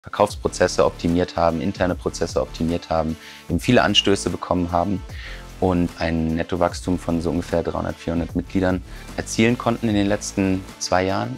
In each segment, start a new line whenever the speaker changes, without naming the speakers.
Verkaufsprozesse optimiert haben, interne Prozesse optimiert haben, eben viele Anstöße bekommen haben und ein Nettowachstum von so ungefähr 300, 400 Mitgliedern erzielen konnten in den letzten 2 Jahren.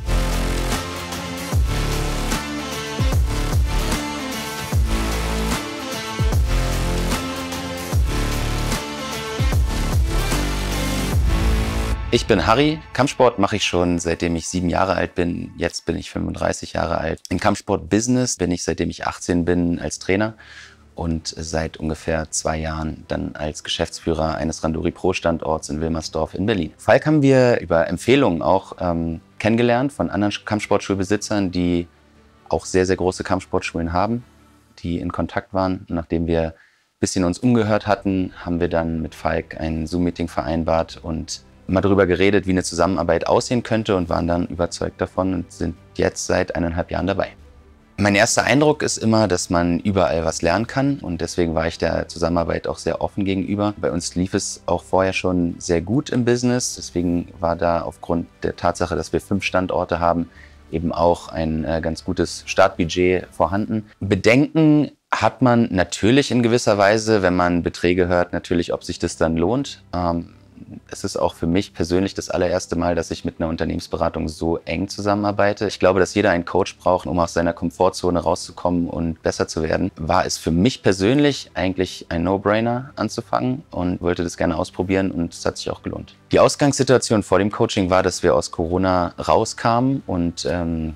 Ich bin Harry. Kampfsport mache ich schon seitdem ich 7 Jahre alt bin. Jetzt bin ich 35 Jahre alt. Im Kampfsport-Business bin ich seitdem ich 18 bin als Trainer und seit ungefähr 2 Jahren dann als Geschäftsführer eines Randori Pro Standorts in Wilmersdorf in Berlin. Falk haben wir über Empfehlungen auch kennengelernt von anderen Kampfsportschulbesitzern, die auch sehr, sehr große Kampfsportschulen haben, die in Kontakt waren. Und nachdem wir ein bisschen uns umgehört hatten, haben wir dann mit Falk ein Zoom-Meeting vereinbart und mal darüber geredet, wie eine Zusammenarbeit aussehen könnte und waren dann überzeugt davon und sind jetzt seit 1,5 Jahren dabei. Mein erster Eindruck ist immer, dass man überall was lernen kann und deswegen war ich der Zusammenarbeit auch sehr offen gegenüber. Bei uns lief es auch vorher schon sehr gut im Business, deswegen war da aufgrund der Tatsache, dass wir 5 Standorte haben, eben auch ein ganz gutes Startbudget vorhanden. Bedenken hat man natürlich in gewisser Weise, wenn man Beträge hört, natürlich, ob sich das dann lohnt. Es ist auch für mich persönlich das allererste Mal, dass ich mit einer Unternehmensberatung so eng zusammenarbeite. Ich glaube, dass jeder einen Coach braucht, um aus seiner Komfortzone rauszukommen und besser zu werden. War es für mich persönlich eigentlich ein No-Brainer anzufangen und wollte das gerne ausprobieren und es hat sich auch gelohnt. Die Ausgangssituation vor dem Coaching war, dass wir aus Corona rauskamen und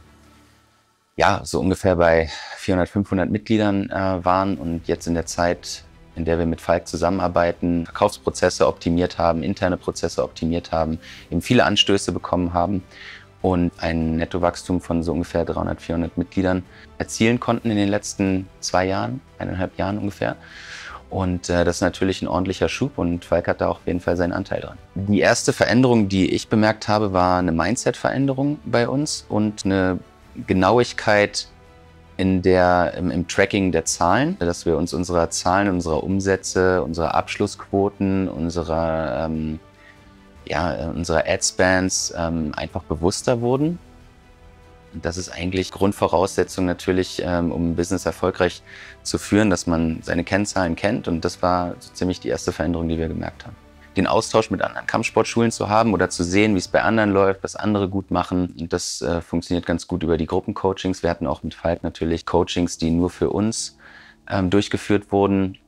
so ungefähr bei 400, 500 Mitgliedern waren und jetzt in der Zeit, in der wir mit Falk zusammenarbeiten, Verkaufsprozesse optimiert haben, interne Prozesse optimiert haben, eben viele Anstöße bekommen haben und ein Nettowachstum von so ungefähr 300, 400 Mitgliedern erzielen konnten in den letzten 2 Jahren, 1,5 Jahren ungefähr. Und das ist natürlich ein ordentlicher Schub und Falk hat da auch auf jeden Fall seinen Anteil dran. Die erste Veränderung, die ich bemerkt habe, war eine Mindset-Veränderung bei uns und eine Genauigkeit im Tracking der Zahlen, dass wir uns unserer Zahlen, unserer Umsätze, unserer Abschlussquoten, unserer Adspans einfach bewusster wurden. Und das ist eigentlich Grundvoraussetzung natürlich, um ein Business erfolgreich zu führen, dass man seine Kennzahlen kennt. Und das war so ziemlich die erste Veränderung, die wir gemerkt haben. Den Austausch mit anderen Kampfsportschulen zu haben oder zu sehen, wie es bei anderen läuft, was andere gut machen. Und das funktioniert ganz gut über die Gruppencoachings. Wir hatten auch mit Falk natürlich Coachings, die nur für uns durchgeführt wurden.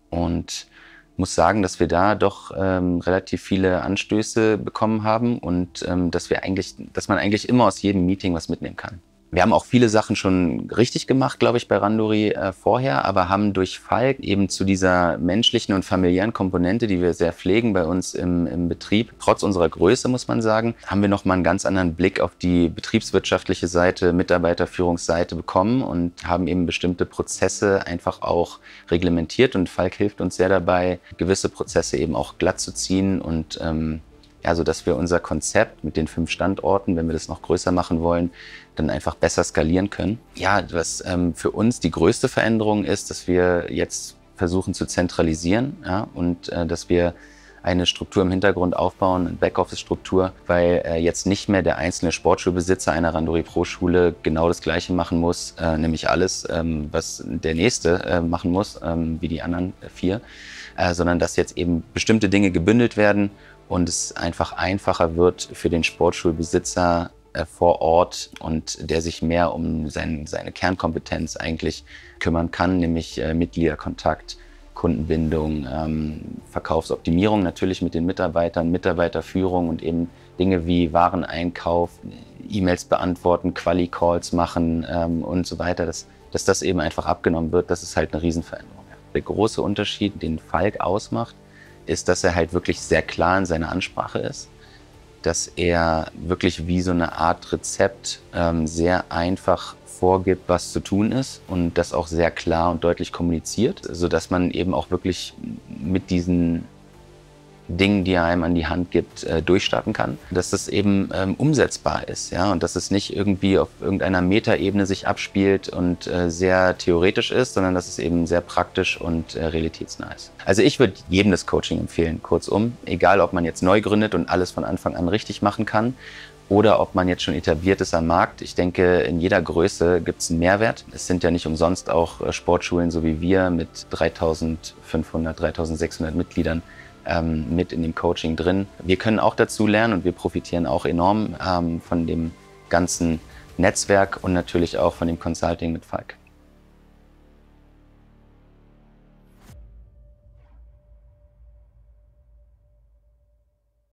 Und muss sagen, dass wir da doch relativ viele Anstöße bekommen haben und dass man eigentlich immer aus jedem Meeting was mitnehmen kann. Wir haben auch viele Sachen schon richtig gemacht, glaube ich, bei Randori vorher, aber haben durch Falk eben zu dieser menschlichen und familiären Komponente, die wir sehr pflegen bei uns im Betrieb, trotz unserer Größe, muss man sagen, haben wir nochmal einen ganz anderen Blick auf die betriebswirtschaftliche Seite, Mitarbeiterführungsseite bekommen und haben eben bestimmte Prozesse einfach auch reglementiert und Falk hilft uns sehr dabei, gewisse Prozesse eben auch glatt zu ziehen und sodass wir unser Konzept mit den 5 Standorten, wenn wir das noch größer machen wollen, dann einfach besser skalieren können. Ja, was für uns die größte Veränderung ist, dass wir jetzt versuchen zu zentralisieren und dass wir eine Struktur im Hintergrund aufbauen, eine Backoffice-Struktur, weil jetzt nicht mehr der einzelne Sportschulbesitzer einer Randori Pro Schule genau das Gleiche machen muss, nämlich alles, was der Nächste machen muss, wie die anderen 4, sondern dass jetzt eben bestimmte Dinge gebündelt werden und es einfach einfacher wird für den Sportschulbesitzer vor Ort und der sich mehr um seine Kernkompetenz eigentlich kümmern kann, nämlich Mitgliederkontakt, Kundenbindung, Verkaufsoptimierung natürlich mit den Mitarbeitern, Mitarbeiterführung und eben Dinge wie Wareneinkauf, E-Mails beantworten, Quali-Calls machen und so weiter, dass das eben einfach abgenommen wird. Das ist halt eine Riesenveränderung. Der große Unterschied, den Falk ausmacht, ist, dass er halt wirklich sehr klar in seiner Ansprache ist, dass er wirklich wie so eine Art Rezept sehr einfach vorgibt, was zu tun ist und das auch sehr klar und deutlich kommuniziert, sodass man eben auch wirklich mit diesen Dingen, die er einem an die Hand gibt, durchstarten kann. Dass das eben umsetzbar ist, ja, und dass es nicht irgendwie auf irgendeiner Metaebene sich abspielt und sehr theoretisch ist, sondern dass es eben sehr praktisch und realitätsnah ist. Also ich würde jedem das Coaching empfehlen, kurzum, egal ob man jetzt neu gründet und alles von Anfang an richtig machen kann oder ob man jetzt schon etabliert ist am Markt. Ich denke, in jeder Größe gibt es einen Mehrwert. Es sind ja nicht umsonst auch Sportschulen, so wie wir, mit 3.500, 3.600 Mitgliedern mit in dem Coaching drin. Wir können auch dazu lernen und wir profitieren auch enorm von dem ganzen Netzwerk und natürlich auch von dem Consulting mit Falk.